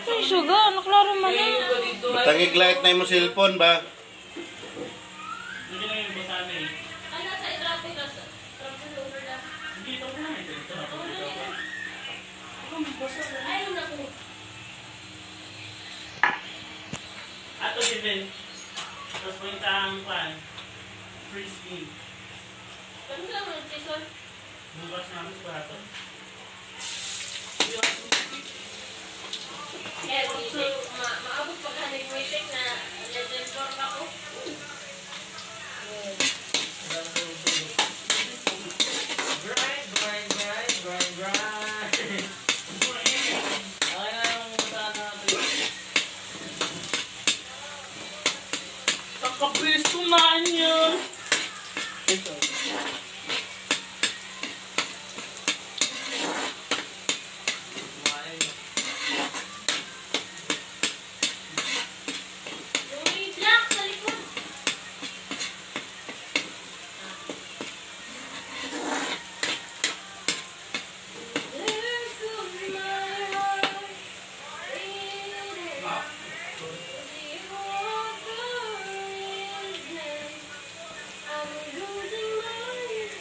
Ay, suga. Naklaro man na. Matangig light na yung cellphone ba? Hindi na yung basami. Ano sa traffic na sa over na? Hindi ito na ito. Ay, naku. Ato din. Tapos puntang pan. Frisbee. Ano sa mga season? Bukas na ako sa ato. Kaya dito, maabot pa ka nag-meeting na legend form ako. Kakapisto na niya. Ito. Yung may black sa likod. There goes my heart. I'm losing my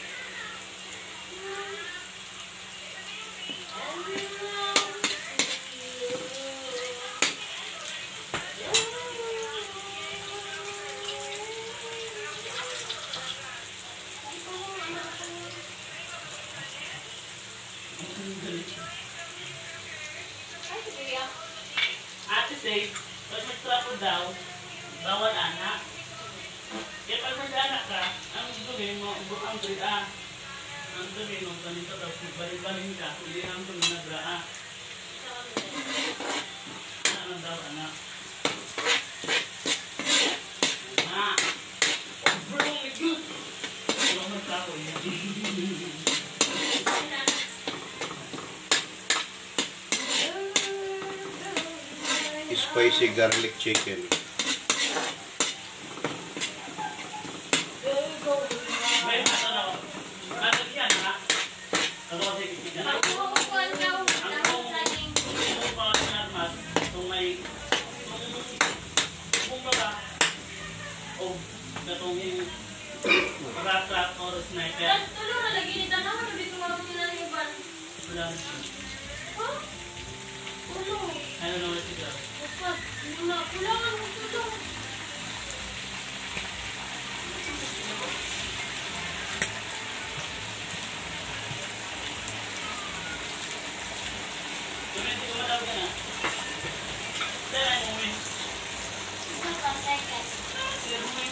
Ate say, pag magtrapo daw, bawal anak. Kaya pag mag-anak ka, ang dumi mo, ang dria. Ang dumi mo, ganito daw, balik-balik ka, hindi ang dumi na draa. Ano daw, anak? Anak! Bro, my good! Ano magtrapo yun? Spicy garlic chicken. May mato na ako. Mato yan, ha? Ano kasi kikita na? Makukukuhan ka ako Ang kung saging. ito pa narmas, kung may kung baga o natong yung rat or sniper, Tulo na lagi ni Tanaw, hindi ko marunong nilaliban. wala na siya. Ha? Tulo. Ano naman siya? Dapat, hindi na. Kulangan mo tulo. Tumenti ko matawag ka na. Saan ay umuwi? Isang pa second. Sila umuwi.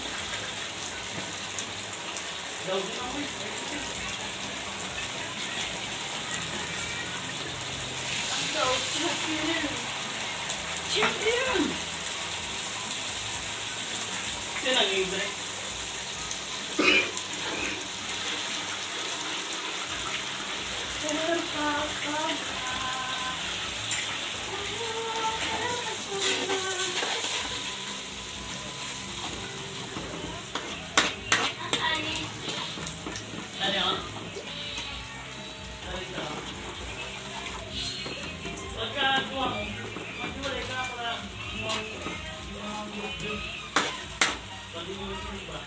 Daw din umuwi. Ang daw, champion. Champion! Sino ang libre? Ano yun? Ano yun? Pagka kuha mo, maghiwalay ka para pag mo ba?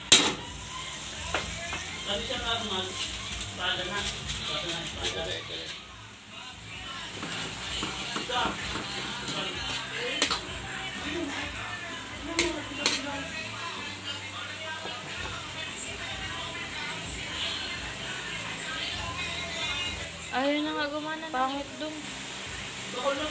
Sabi siya ka mas espada na. Espada na, espada. Ito. Ayaw na nga gumana. Pangit dong. Bakol lang.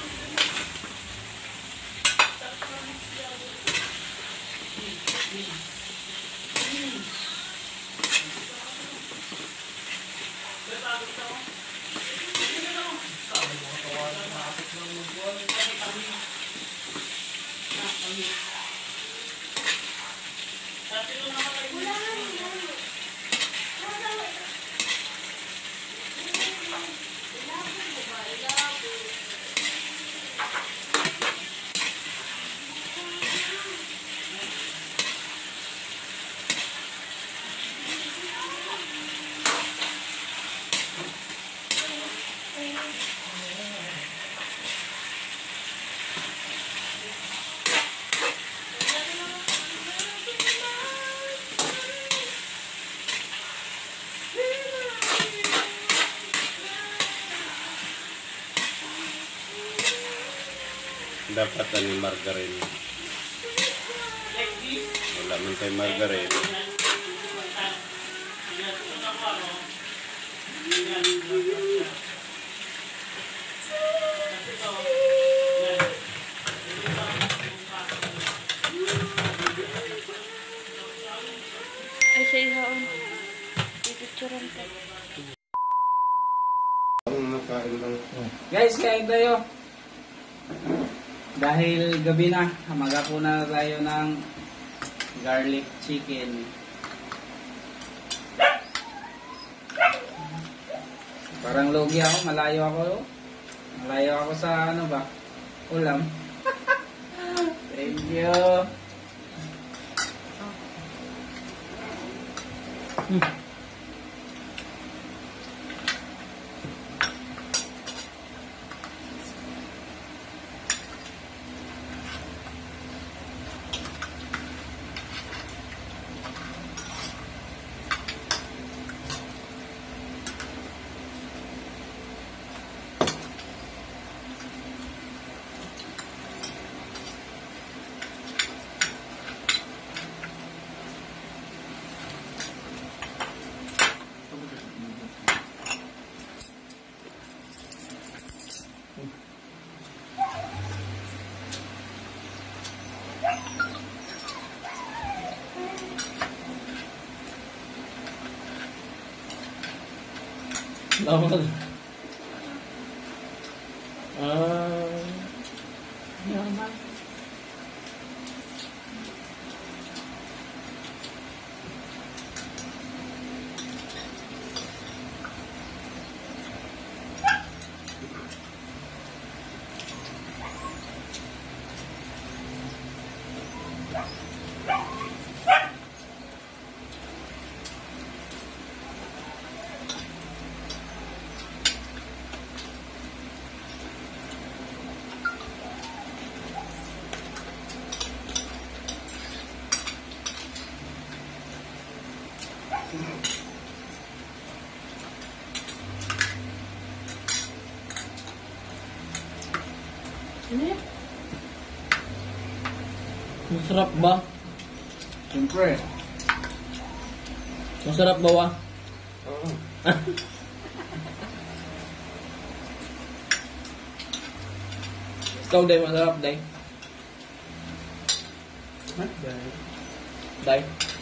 Dapat ano yung margarine. Like this. Wala man tayo margarine. Ay, sa ihaon. Pipicturan ka. Ang nakain lang. Guys, kain tayo. Dahil gabi na, magapo na tayo ng garlic chicken. Parang logi ako, malayo ako. Malayo ako sa ano ba? Ulam. Thank you. Lawag. Yaman. Masarap ba? Siyempre. Masarap ba wa? Oo. Ikaw, Day, masarap, Day. Day.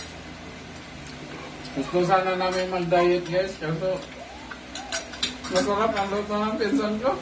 Gusto sana namin mag-diet guys, kaso masarap ang luto ng pinsan ko.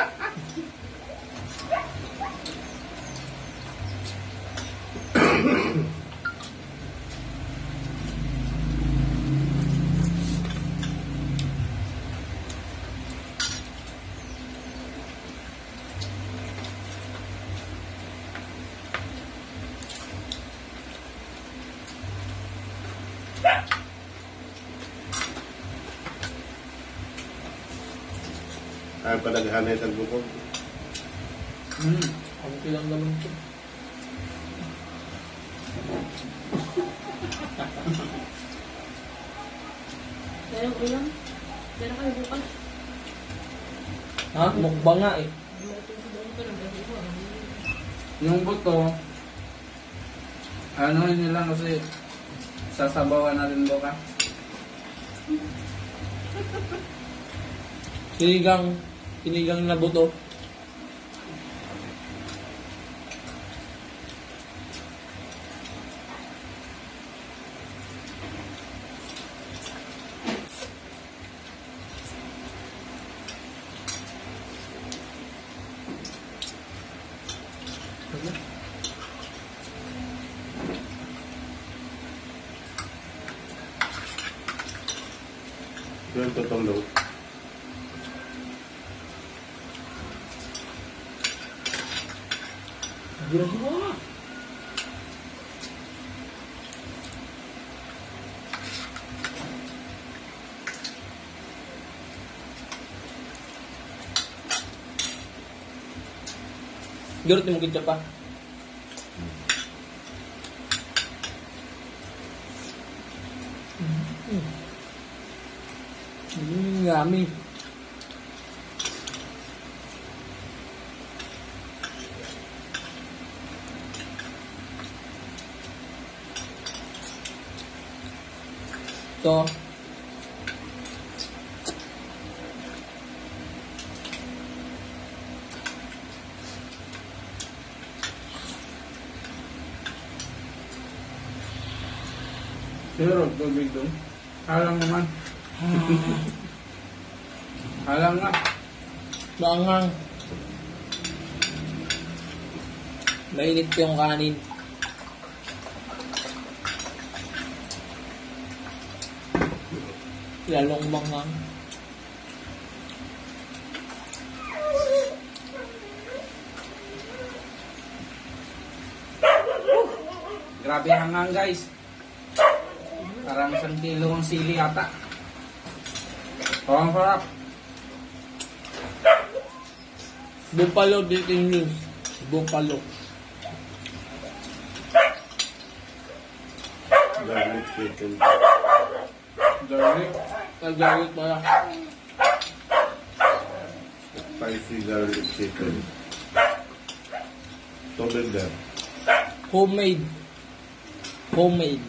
Ay, palaghanay ang bukog. Ang kilang naman ito. Pero ulam. Pero kayo bukas. Ha? Mukbang nga eh. Yung buto, ano yun lang kasi sasabawan natin bukas. Sinigang na buto. Yun, tutong daw. Ginagawa. Garot mo kita pa. Yummy. To. Pero, tubig doon. Alang naman. Alang nga. Maanghang. Mainit yung kanin. Lalong manghang. Grabe hangang guys. Parang 1 kilo ang sili ata. Oh, ang sarap. Buffalo Dating News. Buffalo. Garlic chicken. Garlic. Nagalit pala. Spicy garlic chicken. Tubig din. Homemade. Homemade.